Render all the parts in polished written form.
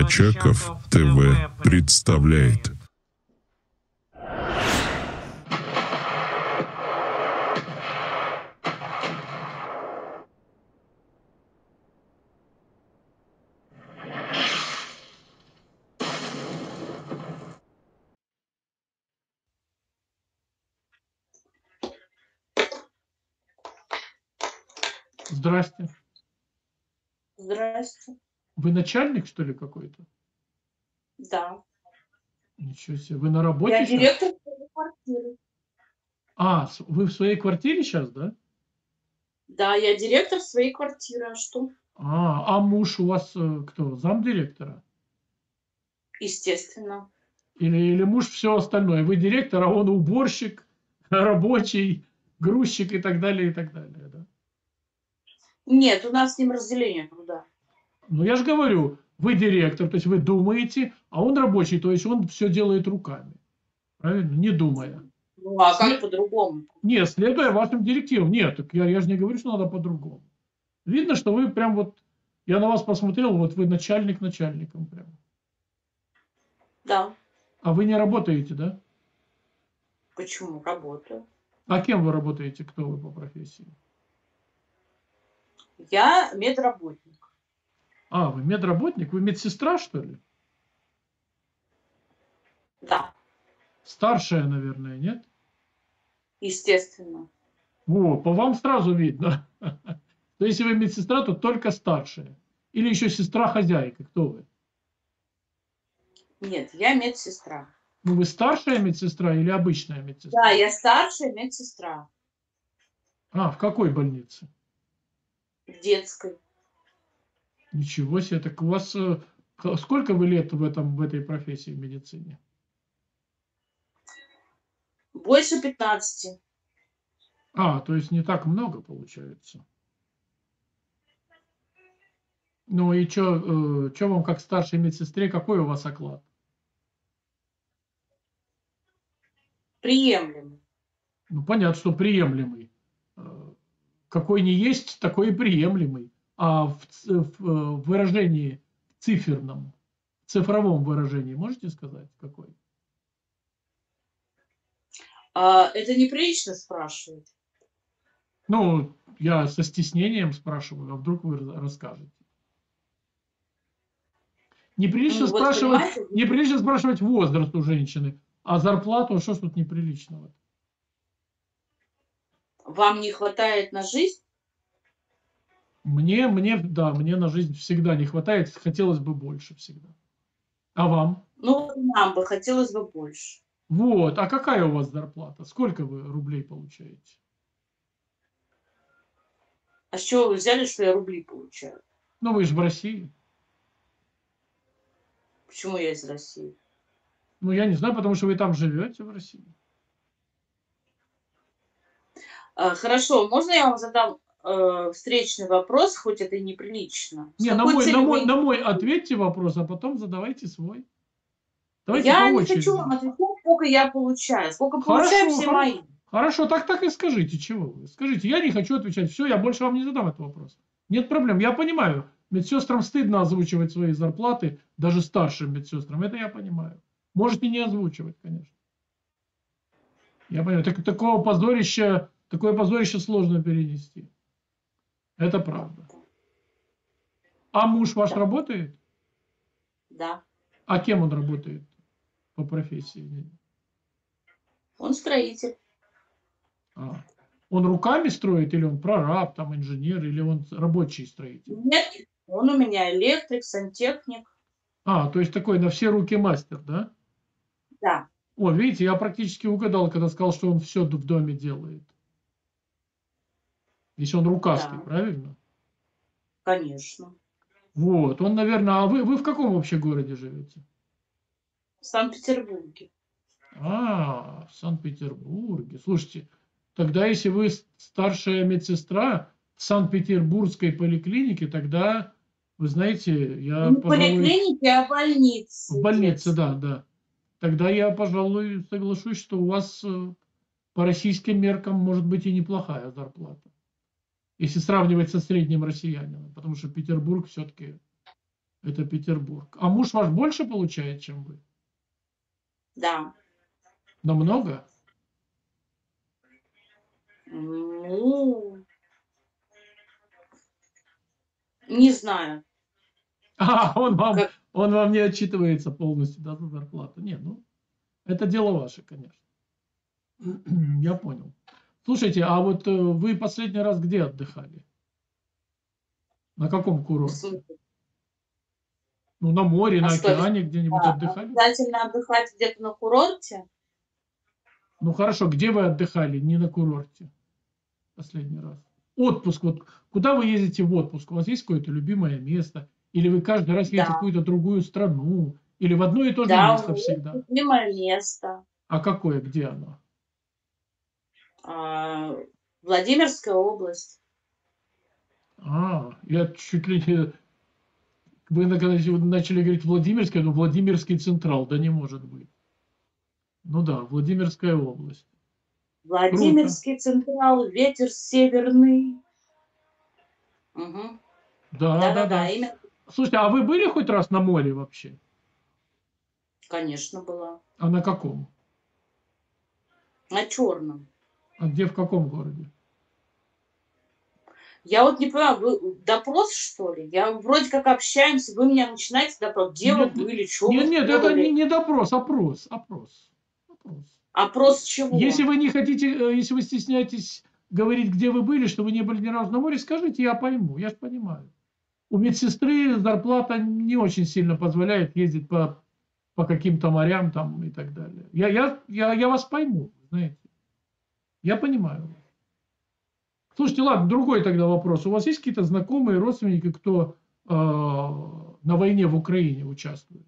Очаков ТВ представляет. Здрасте. Здрасте. Вы начальник, что ли, какой-то? Да. Ничего себе. Вы на работе Я сейчас? директор своей квартиры. Вы в своей квартире сейчас, да? Да, я директор своей квартиры. А что? А муж у вас кто? Замдиректора? Естественно. Или муж все остальное? Вы директор, а он уборщик, рабочий, грузчик и так далее, да? Нет, у нас с ним разделение труда. Ну, я же говорю, вы директор, то есть вы думаете, а он рабочий, то есть он все делает руками. Правильно? Не думая. Ну, а как по-другому? Нет, следуя вашим директивам. Нет, так я же не говорю, что надо по-другому. Видно, что вы прям вот, я на вас посмотрел, вот вы начальник начальником прям. Да. А вы не работаете, да? Почему? Работаю. А кем вы работаете, кто вы по профессии? Я медработник. Вы медработник? Вы медсестра, что ли? Да. Старшая, наверное, нет? Естественно. Во, по вам сразу видно. То если вы медсестра, то только старшая. Или еще сестра-хозяйка. Кто вы? Нет, я медсестра. Ну, вы старшая медсестра или обычная медсестра? Да, я старшая медсестра. В какой больнице? В детской. Ничего себе. Так у вас сколько вы лет в этой профессии в медицине? Больше 15. То есть не так много получается. Ну и что вам как старшей медсестре, какой у вас оклад? Приемлемый. Ну, понятно, что приемлемый. Какой не есть, такой и приемлемый. А в выражении циферном, в цифровом выражении можете сказать, какой? Это неприлично спрашивать. Ну, я со стеснением спрашиваю, а вдруг вы расскажете. Неприлично спрашивать возраст у женщины, а зарплату, что ж тут неприличного? Вам не хватает на жизнь? Мне на жизнь всегда не хватает, хотелось бы больше всегда. А вам? Ну, нам бы хотелось бы больше. Вот, а какая у вас зарплата? Сколько вы рублей получаете? А с чего вы взяли, что я рубли получаю? Ну, вы же в России. Почему я из России? Ну, я не знаю, потому что вы там живете в России. Хорошо, можно я вам задам встречный вопрос, хоть это и неприлично? На мой ответьте вопрос, а потом задавайте свой. Давайте я по не очереди. хочу вам отвечать, сколько я получаю. Сколько получают все мои. Хорошо, так и скажите, чего вы. Скажите, я не хочу отвечать. Все, я больше вам не задам этот вопрос. Нет проблем, я понимаю. Медсестрам стыдно озвучивать свои зарплаты, даже старшим медсестрам. Это я понимаю. Можете не озвучивать, конечно. Я понимаю. Такое позорище сложно перенести. Это правда. А муж ваш работает? Да. А кем он работает по профессии? Он строитель. Он руками строит, или он прораб, там инженер, или он рабочий строитель? Нет, он у меня электрик, сантехник. То есть такой на все руки мастер, да? Да. Видите, я практически угадал, когда сказал, что он все в доме делает. Если он рукастый, Да. Правильно? Конечно. Вот, он, наверное, а вы в каком вообще городе живете? В Санкт-Петербурге. В Санкт-Петербурге. Слушайте, тогда если вы старшая медсестра в Санкт-Петербургской поликлинике, тогда, вы знаете, я, Не пожалуй... поликлинике, а больнице. В больнице, да. Тогда я, пожалуй, соглашусь, что у вас по российским меркам может быть и неплохая зарплата. Если сравнивать со средним россиянином. Потому что Петербург все-таки Это Петербург. А муж ваш больше получает, чем вы? Да. Намного? Ну, не знаю. Он Как... вам не отчитывается полностью, да, за зарплату. Нет, ну, это дело ваше, конечно. Я понял. Слушайте, а вот вы последний раз где отдыхали? На каком курорте? Ну, на море, А на что, океане где-нибудь отдыхали? обязательно отдыхать где-то на курорте? Ну, хорошо, где вы отдыхали? Не на курорте. Последний раз. Отпуск. Вот куда вы ездите в отпуск? У вас есть какое-то любимое место? Или вы каждый раз едете в Да. какую-то другую страну? Или в одно и то же Да, место у меня есть всегда? любимое место. А какое? Где оно? Владимирская область. Я чуть ли не... Вы начали говорить Владимирская, но Владимирский Централ, да не может быть. Ну да, Владимирская область. Круто. Владимирский Централ, ветер северный. Угу. Да, именно. Слушайте, а вы были хоть раз на море вообще? Конечно, была. А на каком? На Черном. А где, в каком городе? Я вот не понимаю, вы допрос, что ли? Я вроде как общаемся, вы меня начинаете допрос. Где вы были, что вы Нет, это делали? не допрос, опрос. Опрос чего? Если вы не хотите, если вы стесняетесь говорить, где вы были, что вы не были ни разу на море, скажите, я пойму, я же понимаю. У медсестры зарплата не очень сильно позволяет ездить по каким-то морям там и так далее. Я вас пойму, знаете. Я понимаю. Слушайте, ладно, другой тогда вопрос. У вас есть какие-то знакомые, родственники, кто на войне в Украине участвует?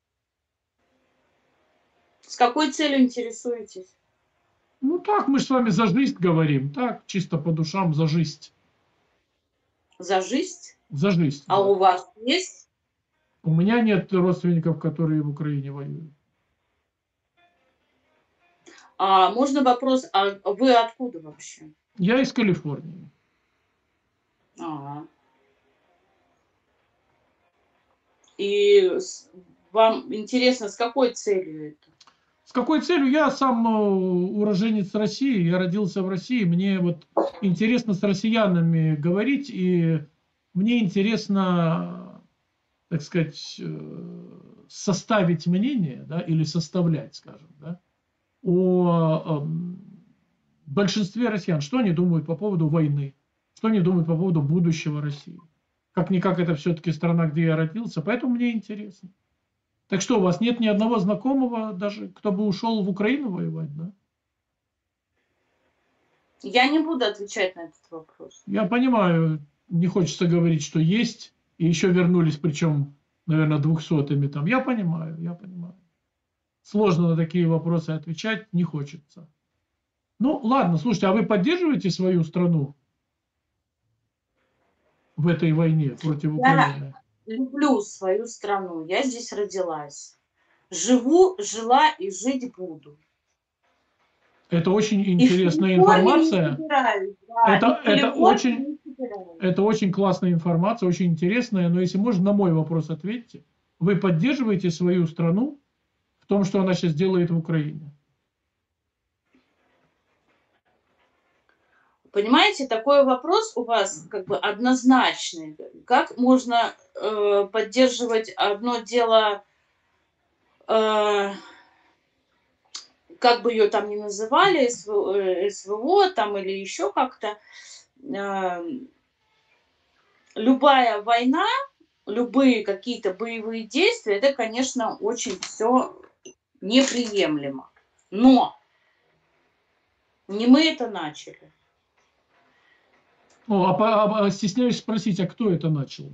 С какой целью интересуетесь? Ну так, мы же с вами за жизнь говорим. Так, чисто по душам, за жизнь. За жизнь? За жизнь. А да. у вас есть? У меня нет родственников, которые в Украине воюют. Можно вопрос, а вы откуда вообще? Я из Калифорнии. Ага. И вам интересно, с какой целью это? С какой целью? Я сам уроженец России, я родился в России. Мне вот интересно с россиянами говорить, и мне интересно, так сказать, составить мнение, да, или составлять, скажем, да, о большинстве россиян. Что они думают по поводу войны, что они думают по поводу будущего России. Как-никак это все-таки страна, где я родился, поэтому мне интересно. Так что, у вас нет ни одного знакомого, даже кто бы ушел в Украину воевать, да? Я не буду отвечать на этот вопрос. Я понимаю, не хочется говорить, что есть, и еще вернулись, причем, наверное, 200-ми там. Я понимаю. Сложно на такие вопросы отвечать, не хочется. Ну, ладно, слушайте, а вы поддерживаете свою страну в этой войне против Украины? Я люблю свою страну, я здесь родилась. Живу, жила и жить буду. Это очень интересная информация. Это очень классная информация, очень интересная. Но если можно, на мой вопрос ответьте. Вы поддерживаете свою страну в том, что она сейчас делает в Украине? Понимаете, такой вопрос у вас как бы однозначный. Как можно поддерживать одно дело, как бы ее там ни называли, СВО там или еще как-то, любая война, любые какие-то боевые действия, это, конечно, очень все неприемлемо. Но не мы это начали. Стесняюсь спросить, а кто это начал?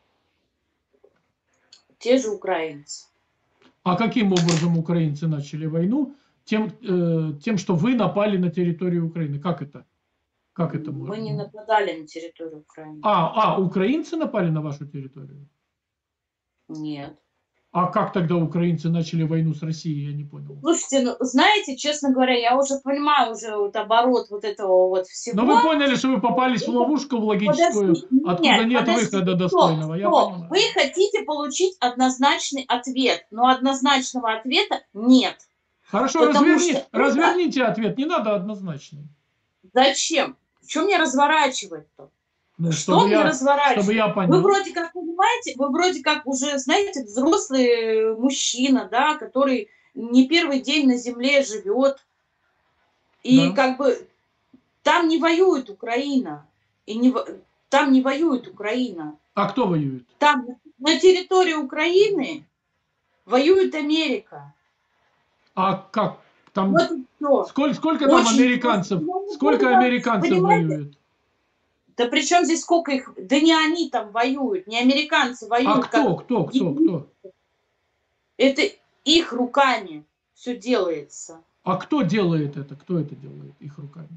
Те же украинцы. А каким образом украинцы начали войну? Тем, что вы напали на территорию Украины. Как это? Мы не нападали на территорию Украины. Украинцы напали на вашу территорию? Нет. А как тогда украинцы начали войну с Россией, я не понял. Слушайте, ну, знаете, честно говоря, я уже понимаю уже вот оборот вот этого вот всего. Но вы поняли, что вы попались в ловушку в логическую, откуда нет выхода достойного. Я понимаю. Вы хотите получить однозначный ответ, но однозначного ответа нет. Хорошо, разверните ответ, не надо однозначный. Зачем? Что мне разворачивать-то? Ну, что мне разворачивать? Чтобы я понял. Вы вроде как понимаете, вы вроде как уже, знаете, взрослый мужчина, да, который не первый день на земле живет. И как бы там не воюет Украина. Там не воюет Украина. А кто воюет? Там на территории Украины воюет Америка. А как? Там вот сколько там американцев? Сколько американцев воюет? Да при чем здесь сколько их? Да не они там воюют, не американцы воюют. А кто? Это их руками все делается. А кто делает это? Кто это делает их руками?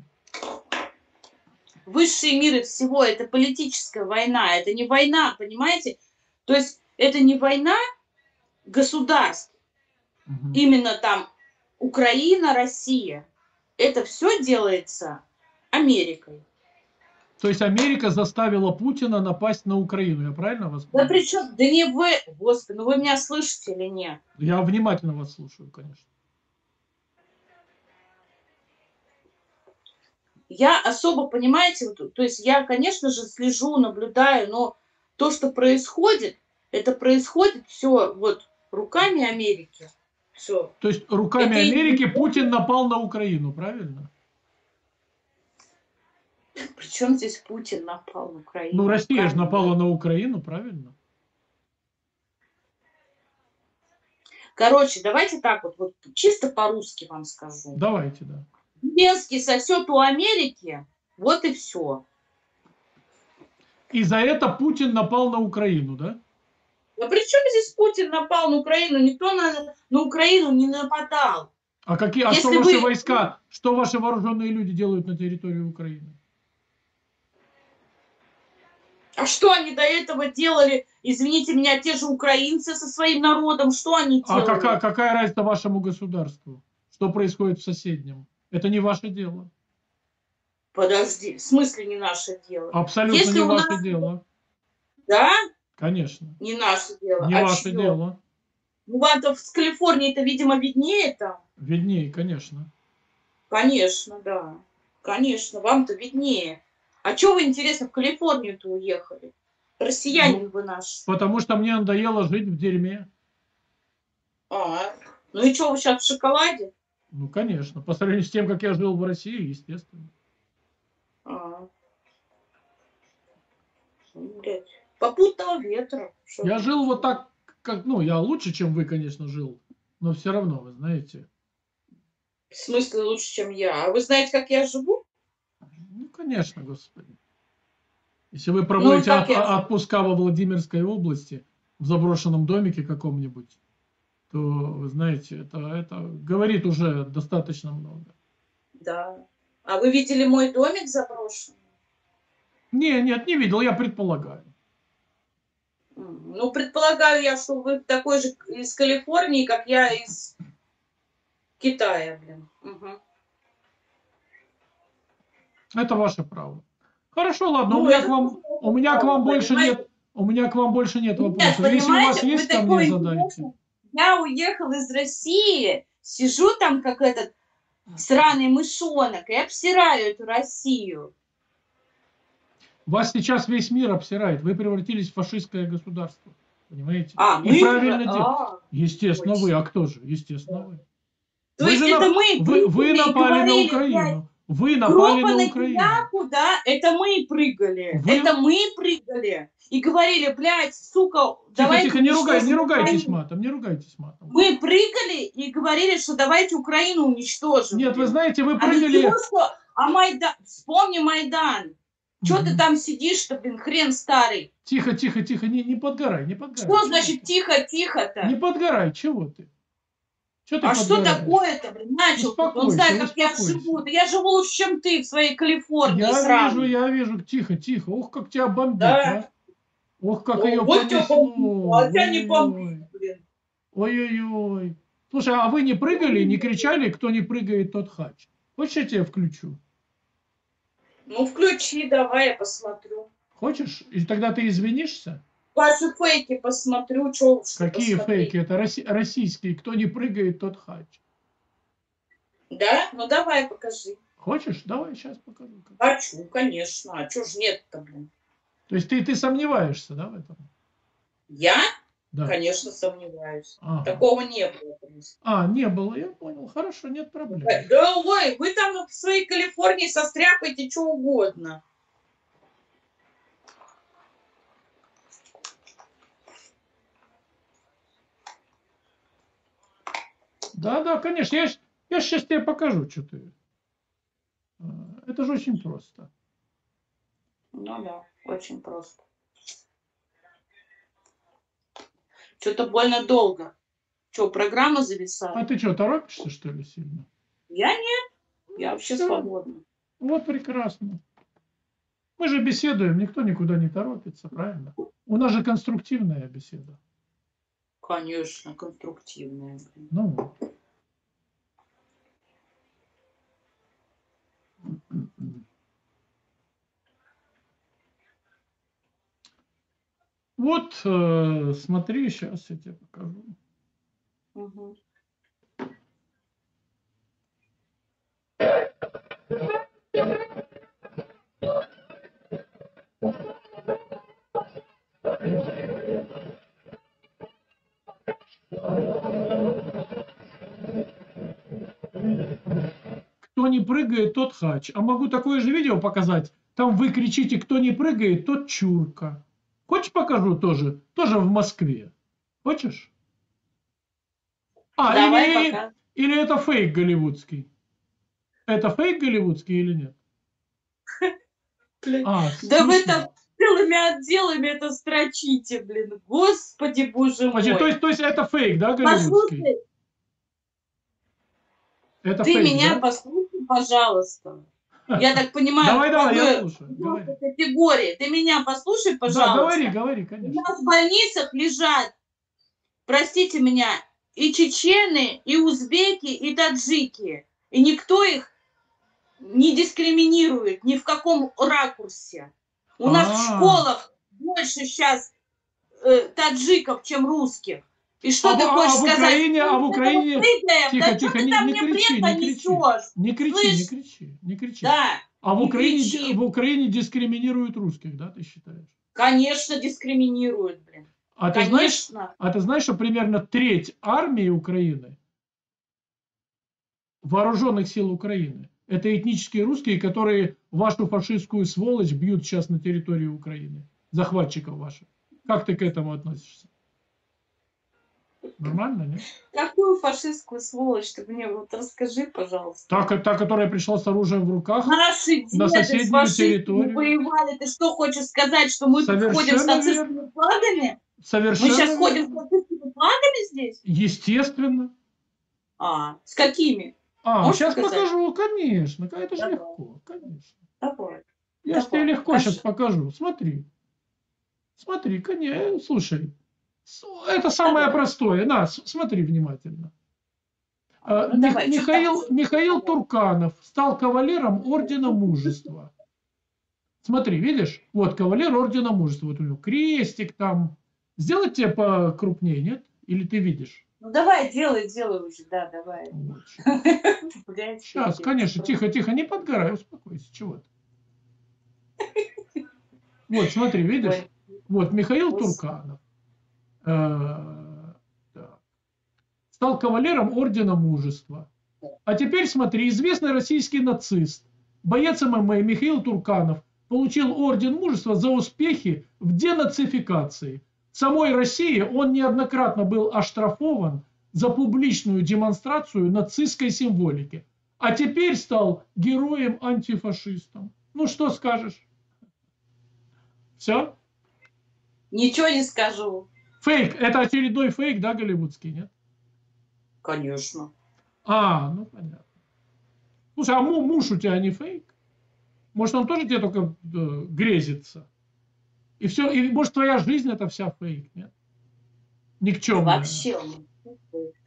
Высшие миры всего, это политическая война, это не война, понимаете? То есть это не война государств, именно там Украина, Россия. Это все делается Америкой. То есть Америка заставила Путина напасть на Украину, я правильно вас понимаю? Да причем, да не вы, Господи, ну вы меня слышите или нет? Я внимательно вас слушаю, конечно. Я особо, понимаете, то есть я, конечно же, слежу, наблюдаю, но то, что происходит, это происходит все вот руками Америки. Все. То есть руками Америки Путин напал на Украину, правильно? Причем здесь Путин напал на Украину? Ну, Россия же напала на Украину, правильно? Короче, давайте так вот чисто по-русски вам скажу. Давайте, да. Зеленский сосет у Америки, вот и все. И за это Путин напал на Украину, да? А при чем здесь Путин напал на Украину? Никто на Украину не нападал. А что ваши войска, что ваши вооруженные люди делают на территории Украины? А что они до этого делали? Извините меня, те же украинцы со своим народом, что они делали? А какая разница вашему государству? Что происходит в соседнем? Это не ваше дело. Подожди, в смысле не наше дело? Абсолютно Если не ваше дело. Да? Конечно. Не наше дело. Не ваше дело. Ну, вам-то в Калифорнии-то, видимо, виднее там. Виднее, конечно. Конечно, да. Конечно, вам-то виднее. А чего вы, интересно, в Калифорнию-то уехали? Россиянин вы наш. Потому что мне надоело жить в дерьме. Ну и что, вы сейчас в шоколаде? Ну, конечно. По сравнению с тем, как я жил в России, естественно. Блядь. Попутного ветра. Я жил вот так, как, ну, я лучше, чем вы, конечно, жил. Но все равно, вы знаете. В смысле лучше, чем я? А вы знаете, как я живу? Ну, конечно, господи. Если вы проводите отпуска во Владимирской области, в заброшенном домике каком-нибудь, то, вы знаете, это говорит уже достаточно много. Да. А вы видели мой домик заброшенный? Нет, не видел, я предполагаю. Ну, предполагаю я, что вы такой же из Калифорнии, как я из Китая, блин. Угу. Это ваше право. Хорошо, ладно, ну, у меня к вам больше нет вопросов. Нет, если у вас есть ко мне, задайте. Я уехал из России, сижу там как этот сраный мышонок и обсираю эту Россию. Вас сейчас весь мир обсирает. Вы превратились в фашистское государство. Понимаете? И правильно делаете. Естественно, вы. А кто же? Естественно, вы. То есть это вы напали на Украину. Вы напали на Украину. Да, это мы прыгали. Это мы прыгали. И говорили, блядь, сука, давайте... Тихо, не ругайтесь матом, не ругайтесь матом. Мы прыгали и говорили, что давайте Украину уничтожим. Нет, вы знаете, вы прыгали... Майдан... Вспомни Майдан. Что ты там сидишь-то, блин, хрен старый? Тихо, не подгорай. Что значит тихо-то? Не подгорай, чего ты? Что такое-то, блин, начал? Он знает, как я живу. Да я живу лучше, чем ты в своей Калифорнии. Я вижу, тихо. Ох, как тебя бомбит, да? Ох, как ее понесло. А тебя не бомбит, блин. Ой-ой-ой. Слушай, а вы не прыгали, не кричали, кто не прыгает, тот хач? Хочешь, я тебе включу? Ну, включи, давай, я посмотрю. Хочешь? И тогда ты извинишься? Ваши фейки посмотрю, что Какие посмотреть. фейки? Это российские. Кто не прыгает, тот хач. Да? Ну, давай, покажи. Хочешь? Давай, сейчас покажу. Хочу, конечно. А чё ж нет-то, блин? То есть ты сомневаешься, да, в этом? Я? Да. Конечно, сомневаюсь. Ага. Такого не было. Не было, я понял. Хорошо, нет проблем. Да, ой, вы там в своей Калифорнии состряпаете что угодно. Да, конечно. Я сейчас тебе покажу, что ты. Это же очень просто. Ну да, очень просто. Что-то больно долго. Что, программа зависает? А ты что, торопишься, что ли, сильно? Я нет. Я вообще свободна. Вот прекрасно. Мы же беседуем, никто никуда не торопится, правильно? У нас же конструктивная беседа. Конечно, конструктивная. Ну. Вот, смотри, сейчас я тебе покажу. Угу. Кто не прыгает, тот хач. А могу такое же видео показать. Там вы кричите, кто не прыгает, тот чурка. Хочешь покажу тоже? Тоже в Москве. Хочешь? Давай пока. Или это фейк голливудский? Это фейк голливудский или нет? Да вы там целыми отделами это строчите, блин. Господи, боже мой. То есть это фейк, да, голливудский? Послушай, это ты фейк, меня да? послушай, пожалуйста. Я так понимаю, давай, я слушаю. категории. Ты меня послушай, пожалуйста. Да, говори, конечно. У нас в больницах лежат, простите меня, и чечены, и узбеки, и таджики. И никто их не дискриминирует ни в каком ракурсе. У нас в школах больше сейчас таджиков, чем русских. И что ты хочешь сказать? В Украине... Тихо, не кричи. Да. А в Украине дискриминируют русских, да, ты считаешь? Конечно, дискриминируют, блин. А ты знаешь, что примерно треть армии Украины, вооруженных сил Украины, это этнические русские, которые вашу фашистскую сволочь бьют сейчас на территории Украины, захватчиков ваших. Как ты к этому относишься? Нормально, нет? Какую фашистскую сволочь ты мне вот расскажи, пожалуйста. Та, которая пришла с оружием в руках Наши деды на соседнюю территорию. Воевали. Ты что хочешь сказать, что мы тут ходим с нацистскими флагами? Совершенно Мы сейчас ходим с нацистскими флагами здесь? Естественно. С какими? Сейчас покажу, конечно. Это же легко, конечно. Давай. Я же тебе легко сейчас покажу. Смотри, конечно. Слушай, это самое простое. На, смотри внимательно. Михаил Турканов стал кавалером Ордена Мужества. Смотри, видишь? Вот кавалер Ордена Мужества. Вот у него крестик там. Сделать тебе покрупнее, нет? Или ты видишь? Ну давай, делай уже, да, давай. Вот. Сейчас, конечно, тихо, не подгорай, успокойся, чего ты. Вот, смотри, видишь? Вот, Михаил Турканов стал кавалером Ордена Мужества. А теперь смотри, известный российский нацист, боец ММА Михаил Турканов получил Орден Мужества за успехи в денацификации. В самой России он неоднократно был оштрафован за публичную демонстрацию нацистской символики. А теперь стал героем-антифашистом. Ну, что скажешь? Все? Ничего не скажу. Фейк. Это очередной фейк, да, голливудский, нет? Конечно. Ну понятно. Слушай, а муж у тебя не фейк? Может, он тоже тебе только грезится? И все, и может твоя жизнь это вся фейк, нет? Никчемная. Вообще.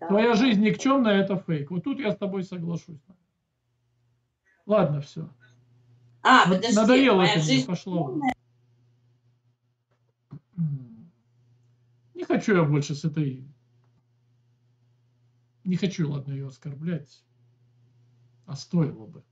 Да. Твоя жизнь никчемная, это фейк. Вот тут я с тобой соглашусь. Ладно, все. Подожди, Надоело моя это мне, жизнь пошло. полная. Не хочу я больше с этой... Не хочу, ладно, ее оскорблять. А стоило бы.